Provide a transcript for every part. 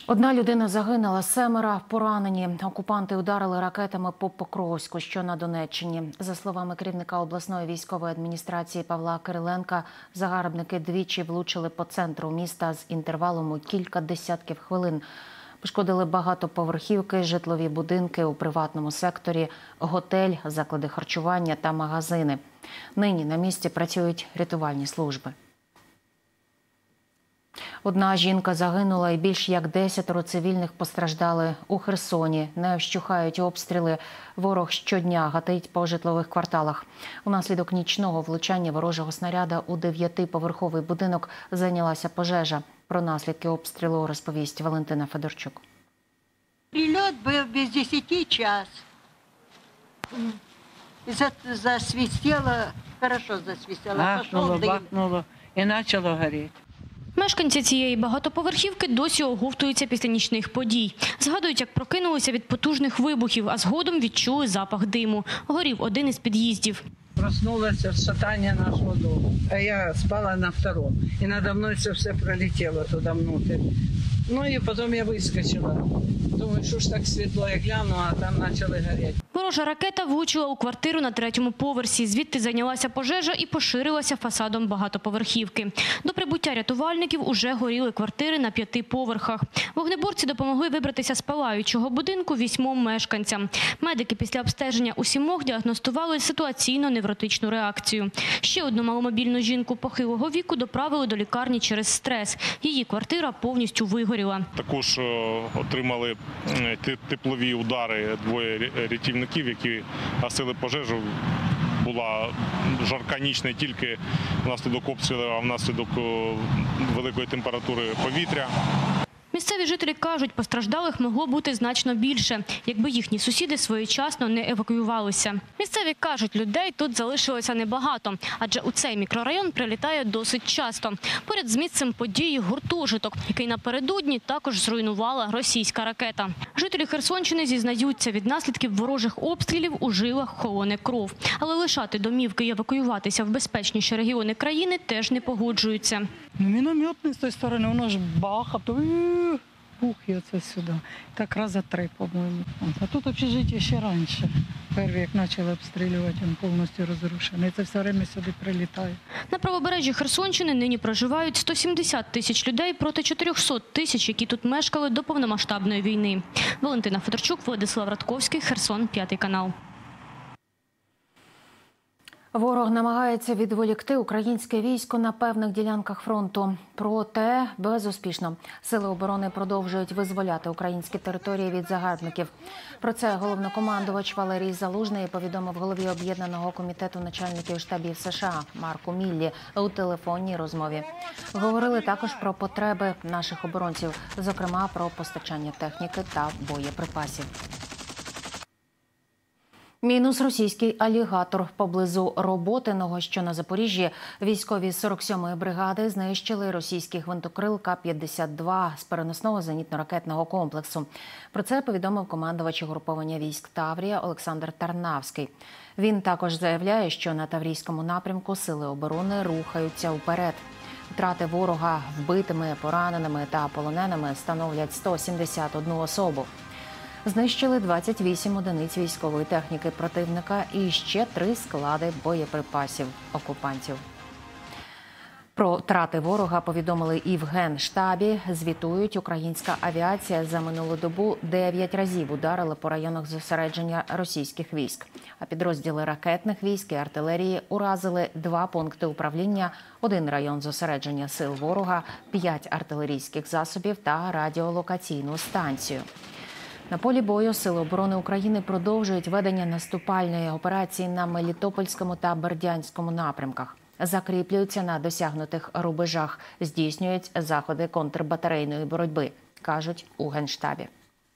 Одна людина загинула, 7 поранені. Окупанти ударили ракетами по Покровську, що на Донеччині. За словами керівника обласної військової адміністрації Павла Кириленка, загарбники двічі влучили по центру міста з інтервалом у кілька десятків хвилин. Пошкодили багатоповерхівки, житлові будинки у приватному секторі, готель, заклади харчування та магазини. Нині на місці працюють рятувальні служби. Одна жінка загинула і більш як 10 цивільних постраждали. У Херсоні не вщухають обстріли. Ворог щодня гатить по житлових кварталах. Унаслідок нічного влучання ворожого снаряда у 9-поверховий будинок зайнялася пожежа. Про наслідки обстрілу розповість Валентина Федорчук. Прильот був без 10 час. Засвистело, хорошо засвистело. Бахнуло і почало горіти. Мешканці цієї багатоповерхівки досі оговтуються після нічних подій. Згадують, як прокинулися від потужних вибухів, а згодом відчули запах диму. Горів один із під'їздів. Проснулася в шатанні нашого дому, а я спала на второму. І надо мною це все пролетіло туди внутрі. Ну і потім я вискочила. Думаю, що ж так світло, я глянула, а там почали горіти. Ворожа ракета влучила у квартиру на 3-му поверсі. Звідти зайнялася пожежа і поширилася фасадом багатоповерхівки. До прибуття рятувальників уже горіли квартири на 5 поверхах. Вогнеборці допомогли вибратися з палаючого будинку 8 мешканцям. Медики після обстеження у 7 діагностували ситуаційно-невротичну реакцію. Ще одну маломобільну жінку похилого віку доправили до лікарні через стрес. Її квартира повністю вигоріла. Також отримали теплові удари двоє рятівників, які гасили пожежу. Була жарка ніч не тільки внаслідок обстрілу, а внаслідок великої температури повітря. Місцеві жителі кажуть, постраждалих могло бути значно більше, якби їхні сусіди своєчасно не евакуювалися. Місцеві кажуть, людей тут залишилося небагато, адже у цей мікрорайон прилітає досить часто. Поряд з місцем події гуртожиток, який напередодні також зруйнувала російська ракета. Жителі Херсонщини зізнаються, від наслідків ворожих обстрілів у жилах холоне кров. Але лишати домівки і евакуюватися в безпечніші регіони країни теж не погоджуються. Мінометний з тієї сторони, воно ж бахав, то бух і оце сюди. Так рази 3, по-моєму. А тут общежиття ще раніше. Перші, як почали обстрілювати, він повністю розрушений. Це все время сюди прилітає. На правобережжі Херсонщини нині проживають 170 тисяч людей проти 400 тисяч, які тут мешкали до повномасштабної війни. Валентина Федорчук, Владислав Радковський, Херсон, 5 канал. Ворог намагається відволікти українське військо на певних ділянках фронту. Проте безуспішно. Сили оборони продовжують визволяти українські території від загарбників. Про це головнокомандувач Валерій Залужний повідомив голові Об'єднаного комітету начальників штабів США Марку Міллі у телефонній розмові. Говорили також про потреби наших оборонців, зокрема про постачання техніки та боєприпасів. Мінус російський алігатор. Поблизу Роботиного, що на Запоріжжі, військові 47-ї бригади знищили російський гвинтокрил К-52 з переносного зенітно-ракетного комплексу. Про це повідомив командувач угруповання військ Таврія Олександр Тарнавський. Він також заявляє, що на Таврійському напрямку сили оборони рухаються вперед. Втрати ворога вбитими, пораненими та полоненими становлять 171 особу. Знищили 28 одиниць військової техніки противника і ще 3 склади боєприпасів окупантів. Про втрати ворога повідомили і в Генштабі. Звітують, українська авіація за минулу добу 9 разів ударила по районах зосередження російських військ. А підрозділи ракетних військ і артилерії уразили 2 пункти управління, 1 район зосередження сил ворога, 5 артилерійських засобів та радіолокаційну станцію. На полі бою Сили оборони України продовжують ведення наступальної операції на Мелітопольському та Бердянському напрямках. Закріплюються на досягнутих рубежах, здійснюють заходи контрбатарейної боротьби, кажуть у Генштабі.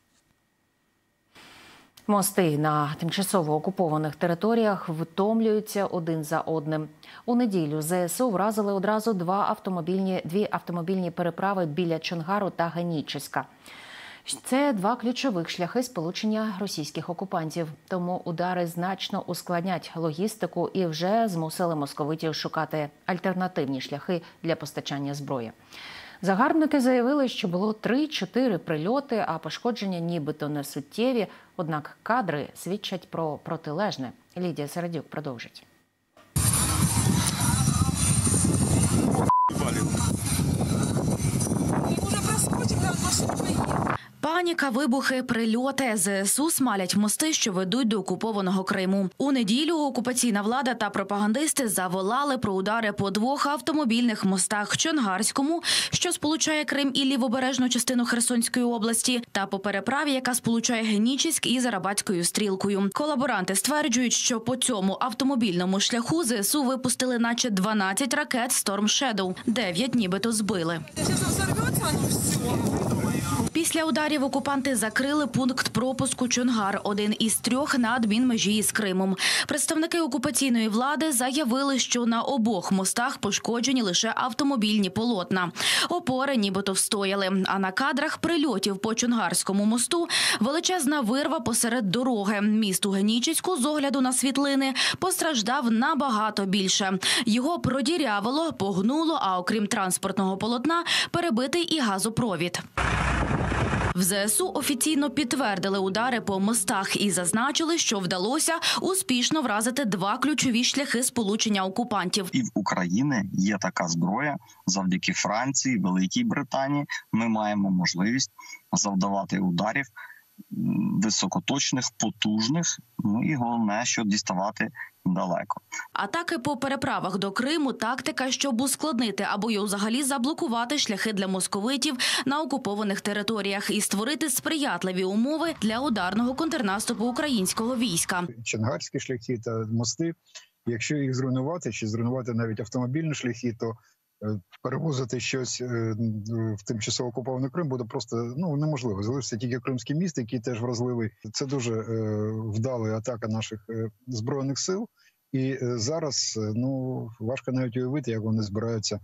Мости на тимчасово окупованих територіях втомлюються один за одним. У неділю ЗСУ вразили одразу дві автомобільні переправи біля Чонгару та Генічеська. Це 2 ключових шляхи сполучення російських окупантів. Тому удари значно ускладнять логістику і вже змусили московитів шукати альтернативні шляхи для постачання зброї. Загарбники заявили, що було 3-4 прильоти, а пошкодження нібито не суттєві. Однак кадри свідчать про протилежне. Лідія Середюк продовжить. Паніка, вибухи, прильоти. ЗСУ смалять мости, що ведуть до окупованого Криму. У неділю окупаційна влада та пропагандисти заволали про удари по 2 автомобільних мостах – Чонгарському, що сполучає Крим і лівобережну частину Херсонської області, та по переправі, яка сполучає Генічеськ із Арабатською стрілкою. Колаборанти стверджують, що по цьому автомобільному шляху ЗСУ випустили наче 12 ракет Storm Shadow. 9 нібито збили. Після ударів окупанти закрили пункт пропуску Чонгар – один із 3 на адмінмежі із Кримом. Представники окупаційної влади заявили, що на обох мостах пошкоджені лише автомобільні полотна. Опори нібито встояли. А на кадрах прильотів по Чонгарському мосту величезна вирва посеред дороги. Міст у Генічеську, з огляду на світлини, постраждав набагато більше. Його продірявило, погнуло, а окрім транспортного полотна – перебитий і газопровід. В ЗСУ офіційно підтвердили удари по мостах і зазначили, що вдалося успішно вразити 2 ключові шляхи сполучення окупантів. І в України є така зброя. Завдяки Франції, Великій Британії ми маємо можливість завдавати ударів високоточних, потужних, ну і головне, що діставати далеко. Атаки по переправах до Криму – тактика, щоб ускладнити або й взагалі заблокувати шляхи для московитів на окупованих територіях і створити сприятливі умови для ударного контрнаступу українського війська. Чонгарські шляхи та мости, якщо їх зруйнувати, чи зруйнувати навіть автомобільні шляхи, то перевозити щось в тимчасово окупований Крим буде просто неможливо. Залишиться тільки Кримський міст, який теж вразливий. Це дуже вдала атака наших Збройних сил. І зараз важко навіть уявити, як вони збираються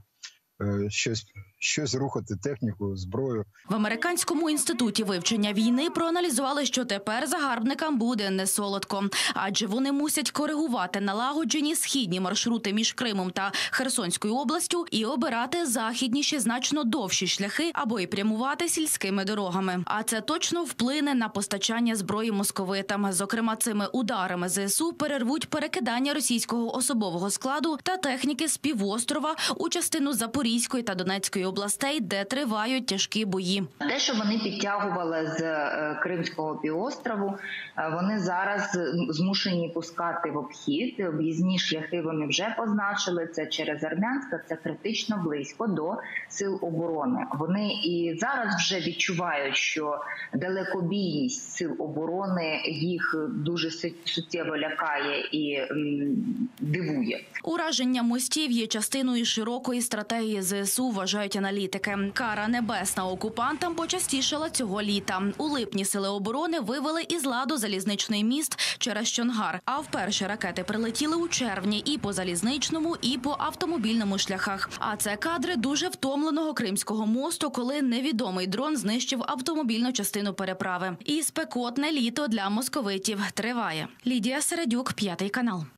щось рухати, техніку, зброю. В Американському інституті вивчення війни проаналізували, що тепер загарбникам буде не солодко. Адже вони мусять коригувати налагоджені східні маршрути між Кримом та Херсонською областю і обирати західніші, значно довші шляхи або й прямувати сільськими дорогами. А це точно вплине на постачання зброї московитам. Зокрема, цими ударами ЗСУ перервуть перекидання російського особового складу та техніки з півострова у частину Запорізької та Донецької областей, де тривають тяжкі бої. Те, що вони підтягували з Кримського півострову, вони зараз змушені пускати в обхід. Об'їзні шляхи вони вже позначили. Це через Армянська, це критично близько до сил оборони. Вони і зараз вже відчувають, що далекобійність сил оборони їх дуже суттєво лякає і дивує. Ураження мостів є частиною широкої стратегії ЗСУ, вважають аналітики. Кара небесна окупантам почастішала цього літа. У липні сили оборони вивели із ладу залізничний міст через Чонгар. А вперше ракети прилетіли у червні і по залізничному, і по автомобільному шляхах. А це кадри дуже втомленого Кримського мосту, коли невідомий дрон знищив автомобільну частину переправи. І спекотне літо для московитів триває. Лідія Середюк, 5 канал.